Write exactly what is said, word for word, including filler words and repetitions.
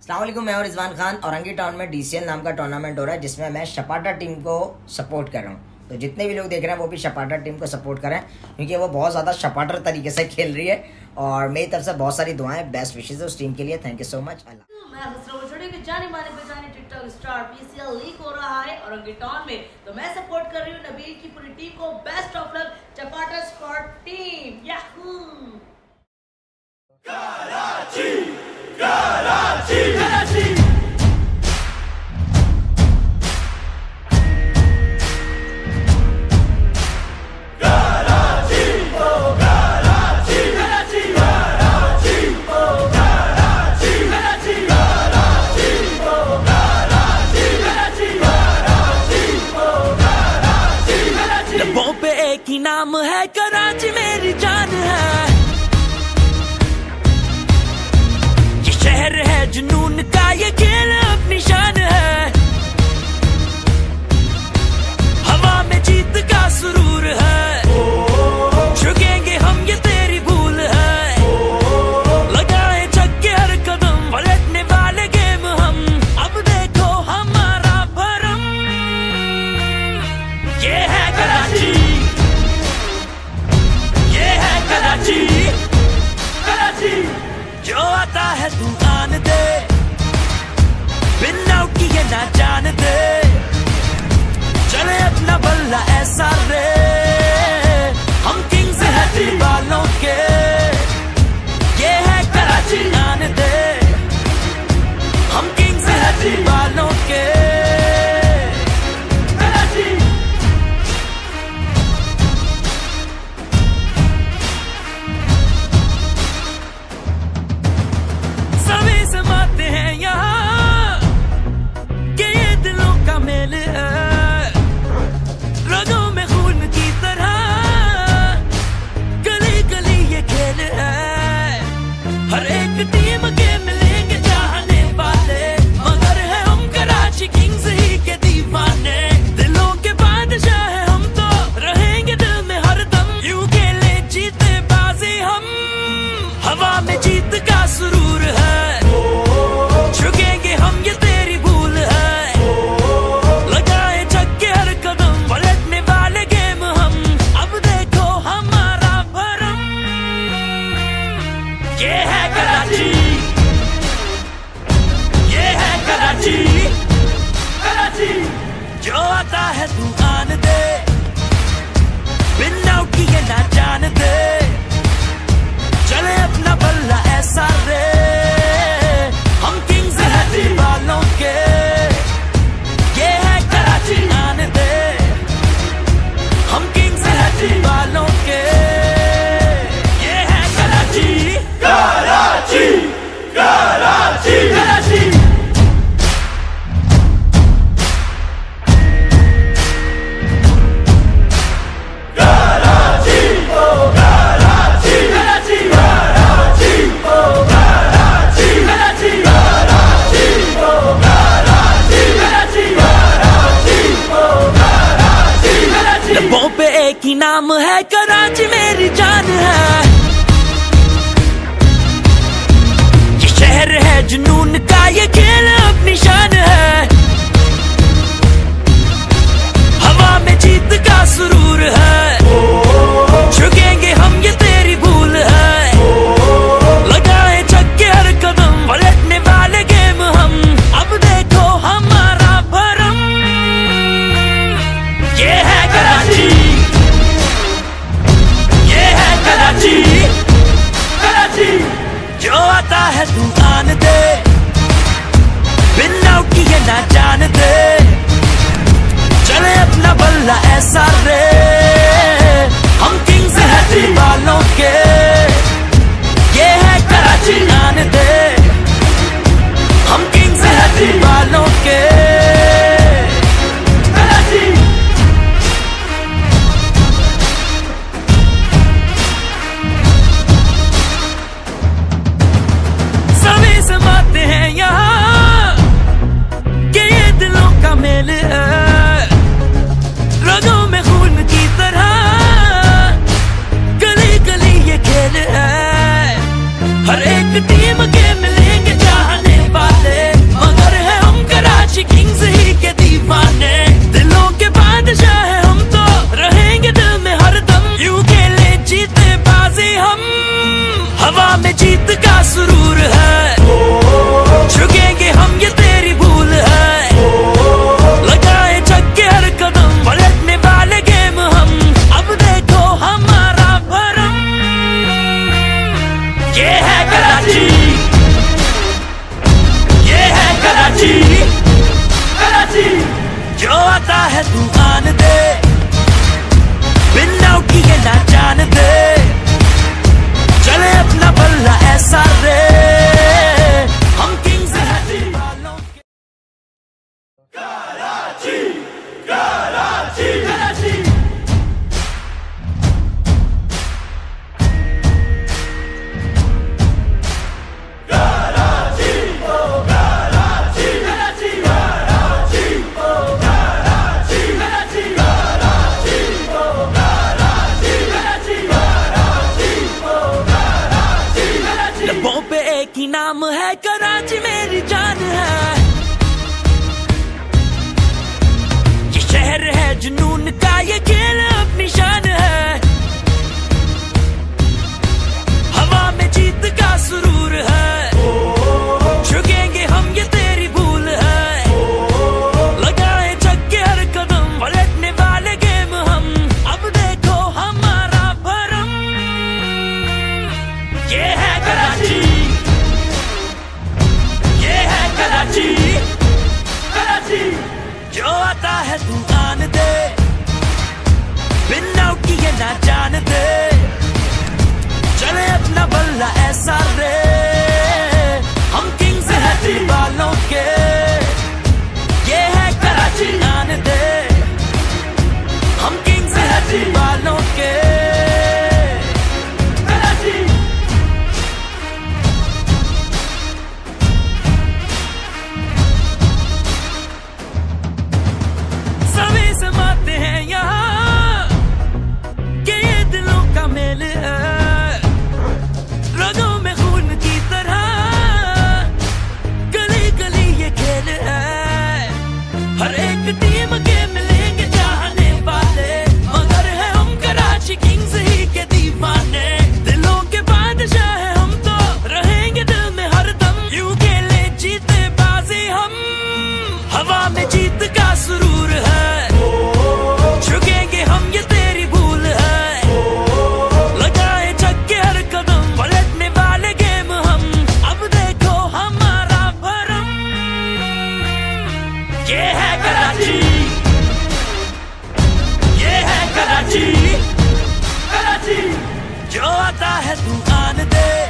अस्सलाम वालेकुम, मैं और रिजवान खान औरंगी टाउन में डीसीएल नाम का टूर्नामेंट हो रहा है जिसमें मैं शपाटा टीम को सपोर्ट कर रहा हूँ। तो जितने भी लोग देख रहे हैं वो भी शपाटा टीम को सपोर्ट करें क्योंकि वो बहुत ज़्यादा शपाटर तरीके से खेल रही है और मेरी तरफ से बहुत सारी दुआएं, बेस्ट विशेष है उस टीम के लिए। Thank you so much. जाने माने पहचाने टिकटॉक स्टार पीसीएल लीग हो रहा है औरंगी टाउन में, तो मैं सपोर्ट कर रही हूँ नबील की पूरी टीम को। बेस्ट ऑफ लक शपाटा squad team. Yahoo Karachi Karachi Karachi. एक ही नाम है कराची, मेरी जान है। ये शहर है जुनून का, ये खेल अपनी शान है। हवा में जीत का सुरूर है, झुकेंगे हम ये तेरी भूल है। लगाए छक्के हर कदम, पलटने वाले गेम हम। अब देखो हमारा भरम, ये है कराची, कराची कराची। जो आता है तू आन दे, बिन आउट किए ना जान दे। चले अपना बल्ला ऐसा रे, हम किंग्स हैं दिल वालों के। ये है कराची, आन दे, हम किंग्स हैं दिल वालों के। समाते हैं यहाँ कि ये दिलों का मेल है, रगों में खून की तरह गली गली ये खेल है। हर एक टीम के मिलेंगे चाहने वाले, मगर है हम कराची किंग्स ही के दीवाने। दिलों के बादशाह है हम, तो रहेंगे दिल में हरदम। यूं खेले जीते बाजी हम, हवा में जीत का सुरूर है। झुकेंगे हम ये तेरी भूल है, लगाए छक्के हर कदम, पलटने वाले गेम हम। अब देखो हमारा भरम, ये है कराची, ये है कराची कराची। जो आता है तू आन दे, बिन आउट किए ना जान दे। चले अपना बल्ला ऐसा रे, हम किंग्स हैं दिल वालों के। ये है कराची, आन दे, हम किंग्स हैं दिल वालों के। ये है कराची कराची कराची कराची। लबों पे एक ही नाम है कराची, मेरी जान है। ये शहर है जुनून का, ये खेल अपनी शान है। हवा में जीत का सुरूर है, झुकेंगे हम ये तेरी भूल है। लगाए छक्के हर कदम, पलटने वाले गेम हम। अब देखो हमारा भरम, ये है कराची, ये है कराची कराची। जो आता है तू आन दे, बिन आउट किए ना जान दे। चले अपना बल्ला ऐसा रे, हम किंग्स हैं दिल वालों के। ये है कराची, आन दे, हम किंग्स हैं दिल वालों के। समाते हैं यहाँ कि ये दिल कराची मेरी जान है, ये शहर है जुनून का, ये खेल अपनी शान है। हवा में जीत का सुरूर है, झुकेंगे हम ये तेरी भूल है। लगाए छक्के हर कदम, पलटने वाले गेम हम, अब देखो हमारा भरम। ये है कराची, ये है कराची, कराची। जो आता है तू आन दे, बिन आउट किए ना जान दे, चले अपना बल्ला ऐसा रे। हम किंग्स हैं दिल वालों के, ये है कराची आने दे। हम किंग्स हैं दिल वालों के, कराची। सभी समाते हैं यहाँ, कि ये दिलों का मेल है, रगों में खून की तरह, गली गली ये खेल है। हर एक टीम के मिलेंगे चाहने वाले, मगर है हम कराची किंग्स ही के दीवाने। दिलों के बादशाह हैं हम तो, रहेंगे दिल में हरदम, यूं खेले जीते बाजी हम। हवा में जीत का सुरूर है, झुकेंगे हम ये तेरी भूल है। लगाए छक्के हर कदम, पलटने वाले गेम हम, अब देखो हमारा भरम। ये है कराची, ये है कराची, कराची। जो आता है तू आन दे,